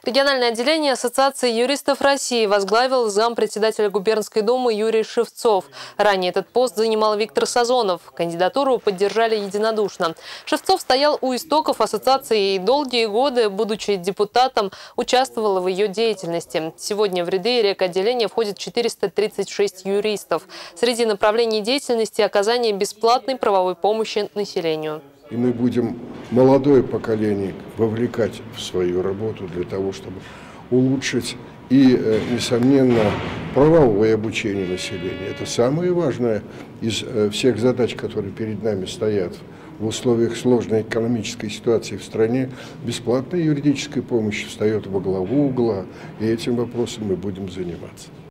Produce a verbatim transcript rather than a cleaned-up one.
Региональное отделение Ассоциации юристов России возглавил зампредседателя губернской думы Юрий Шевцов. Ранее этот пост занимал Виктор Сазонов. Кандидатуру поддержали единодушно. Шевцов стоял у истоков ассоциации и долгие годы, будучи депутатом, участвовал в ее деятельности. Сегодня в ряды рекотделения входит четыреста тридцать шесть юристов. Среди направлений деятельности – оказание бесплатной правовой помощи населению. И мы будем молодое поколение вовлекать в свою работу для того, чтобы улучшить и, несомненно, правовое обучение населения. Это самое важное из всех задач, которые перед нами стоят в условиях сложной экономической ситуации в стране. Бесплатная юридическая помощь встает во главу угла, и этим вопросом мы будем заниматься.